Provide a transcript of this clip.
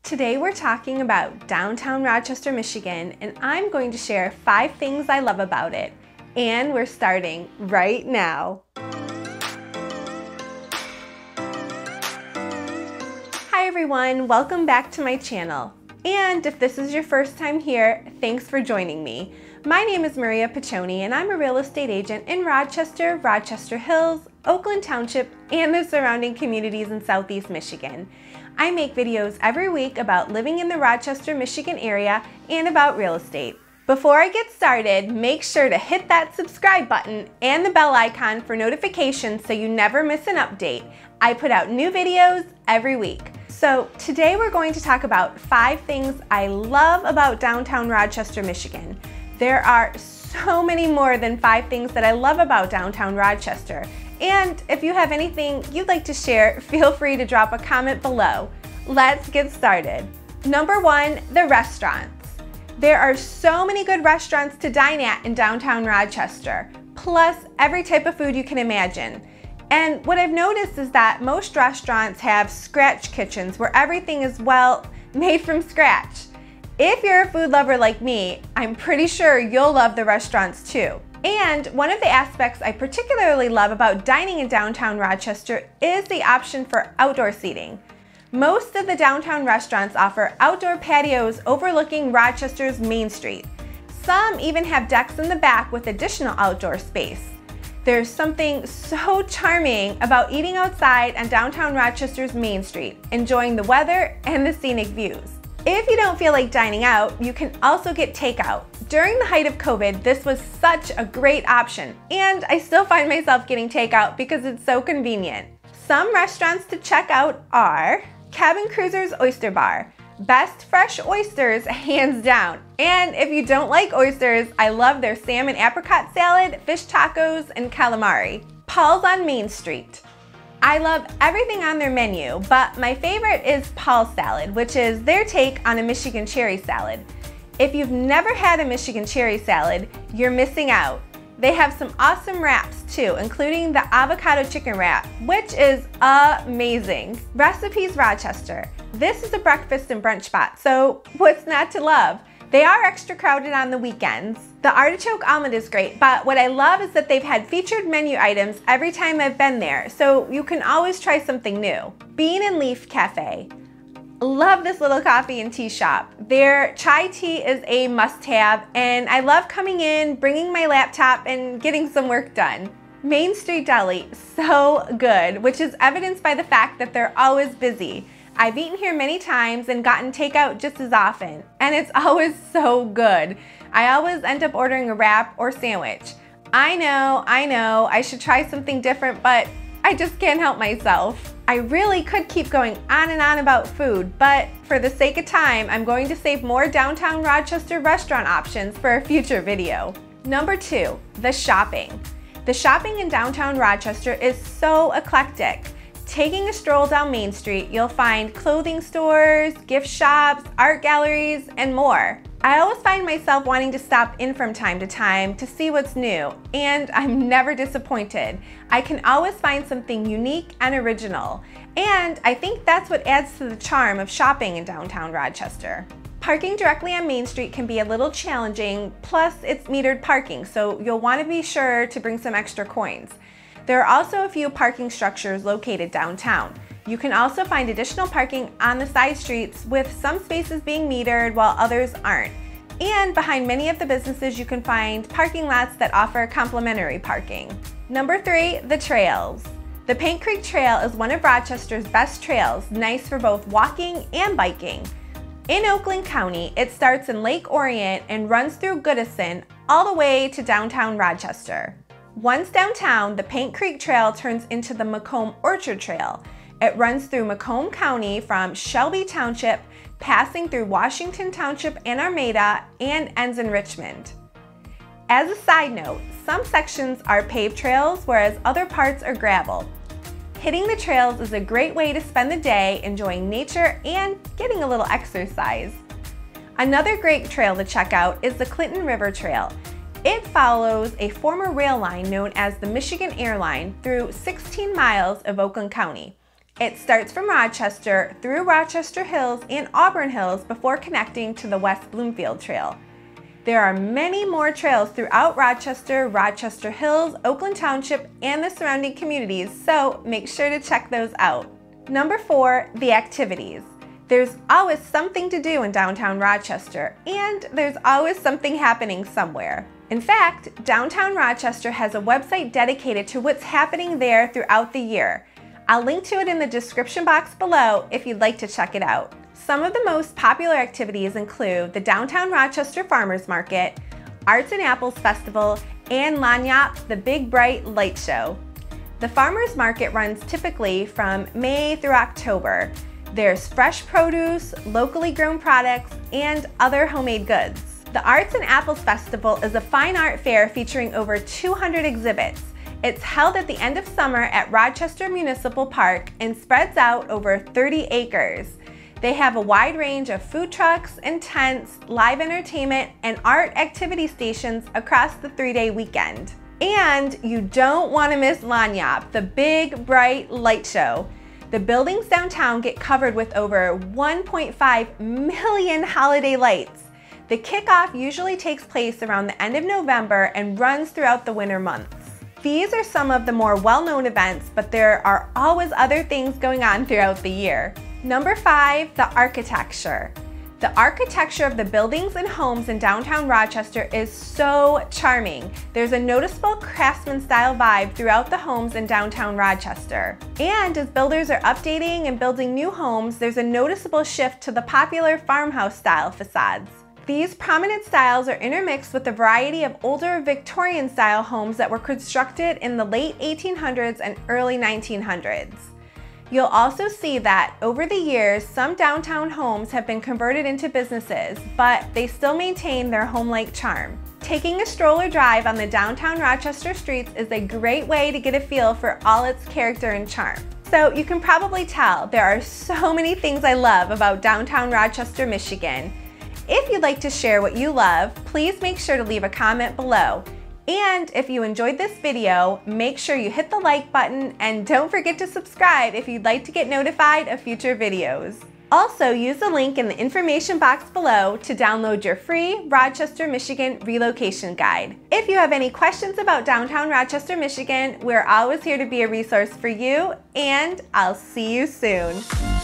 Today we're talking about downtown Rochester, Michigan, and I'm going to share 5 things I love about it. And we're starting right now. Hi everyone, welcome back to my channel. And if this is your first time here, thanks for joining me. My name is Maria Piccioni and I'm a real estate agent in Rochester, Rochester Hills, Oakland Township, and the surrounding communities in Southeast Michigan. I make videos every week about living in the Rochester, Michigan area and about real estate. Before I get started, make sure to hit that subscribe button and the bell icon for notifications so you never miss an update. I put out new videos every week. So today we're going to talk about 5 things I love about downtown Rochester, Michigan. There are so many more than 5 things that I love about downtown Rochester. And if you have anything you'd like to share, feel free to drop a comment below. Let's get started. Number 1, the restaurants. There are so many good restaurants to dine at in downtown Rochester, plus every type of food you can imagine. And what I've noticed is that most restaurants have scratch kitchens where everything is, well, made from scratch. If you're a food lover like me, I'm pretty sure you'll love the restaurants too. And one of the aspects I particularly love about dining in downtown Rochester is the option for outdoor seating. Most of the downtown restaurants offer outdoor patios overlooking Rochester's Main Street. Some even have decks in the back with additional outdoor space. There's something so charming about eating outside on downtown Rochester's Main Street, enjoying the weather and the scenic views. If you don't feel like dining out, you can also get takeout. During the height of COVID, this was such a great option, and I still find myself getting takeout because it's so convenient. Some restaurants to check out are Cabin Cruiser's Oyster Bar. Best fresh oysters, hands down. And if you don't like oysters, I love their salmon apricot salad, fish tacos, and calamari. Paul's on Main Street. I love everything on their menu, but my favorite is Paul's salad, which is their take on a Michigan cherry salad. If you've never had a Michigan cherry salad, you're missing out. They have some awesome wraps too, including the avocado chicken wrap, which is amazing. Recipes Rochester. This is a breakfast and brunch spot, so what's not to love? They are extra crowded on the weekends. The artichoke omelet is great, but what I love is that they've had featured menu items every time I've been there, so you can always try something new. Bean and Leaf Cafe. Love this little coffee and tea shop. Their chai tea is a must-have, and I love coming in, bringing my laptop, and getting some work done. Main Street Deli, so good, which is evidenced by the fact that they're always busy. I've eaten here many times and gotten takeout just as often, and it's always so good. I always end up ordering a wrap or sandwich. I know, I should try something different, but I just can't help myself. I really could keep going on and on about food, but for the sake of time, I'm going to save more downtown Rochester restaurant options for a future video. Number 2, the shopping. The shopping in downtown Rochester is so eclectic. Taking a stroll down Main Street, you'll find clothing stores, gift shops, art galleries, and more. I always find myself wanting to stop in from time to time to see what's new, and I'm never disappointed. I can always find something unique and original, and I think that's what adds to the charm of shopping in downtown Rochester. Parking directly on Main Street can be a little challenging, plus it's metered parking, so you'll want to be sure to bring some extra coins. There are also a few parking structures located downtown. You can also find additional parking on the side streets, with some spaces being metered while others aren't. And behind many of the businesses you can find parking lots that offer complimentary parking. Number 3, the trails. The Paint Creek Trail is one of Rochester's best trails, nice for both walking and biking. In Oakland County, it starts in Lake Orion and runs through Goodison all the way to downtown Rochester. Once downtown, the Paint Creek Trail turns into the Macomb Orchard Trail. It runs through Macomb County from Shelby Township, passing through Washington Township and Armada, and ends in Richmond. As a side note, some sections are paved trails, whereas other parts are gravel. Hitting the trails is a great way to spend the day enjoying nature and getting a little exercise. Another great trail to check out is the Clinton River Trail. It follows a former rail line known as the Michigan Air Line through 16 miles of Oakland County. It starts from Rochester through Rochester Hills and Auburn Hills before connecting to the West Bloomfield Trail. There are many more trails throughout Rochester, Rochester Hills, Oakland Township, and the surrounding communities, so make sure to check those out. Number 4, the activities. There's always something to do in downtown Rochester, and there's always something happening somewhere. In fact, downtown Rochester has a website dedicated to what's happening there throughout the year. I'll link to it in the description box below if you'd like to check it out. Some of the most popular activities include the Downtown Rochester Farmers Market, Arts and Apples Festival, and Lagniappe, the Big Bright Light Show. The Farmers Market runs typically from May through October. There's fresh produce, locally grown products, and other homemade goods. The Arts and Apples Festival is a fine art fair featuring over 200 exhibits. It's held at the end of summer at Rochester Municipal Park and spreads out over 30 acres. They have a wide range of food trucks and tents, live entertainment, and art activity stations across the 3-day weekend. And you don't want to miss Lagniappe, the Big Bright Light Show. The buildings downtown get covered with over 1.5 million holiday lights. The kickoff usually takes place around the end of November and runs throughout the winter months. These are some of the more well-known events, but there are always other things going on throughout the year. Number 5, the architecture. The architecture of the buildings and homes in downtown Rochester is so charming. There's a noticeable craftsman-style vibe throughout the homes in downtown Rochester. And as builders are updating and building new homes, there's a noticeable shift to the popular farmhouse-style facades. These prominent styles are intermixed with a variety of older Victorian-style homes that were constructed in the late 1800s and early 1900s. You'll also see that over the years, some downtown homes have been converted into businesses, but they still maintain their home-like charm. Taking a stroll or drive on the downtown Rochester streets is a great way to get a feel for all its character and charm. So you can probably tell there are so many things I love about downtown Rochester, Michigan. If you'd like to share what you love, please make sure to leave a comment below. And if you enjoyed this video, make sure you hit the like button and don't forget to subscribe if you'd like to get notified of future videos. Also, use the link in the information box below to download your free Rochester, Michigan relocation guide. If you have any questions about downtown Rochester, Michigan, we're always here to be a resource for you, and I'll see you soon.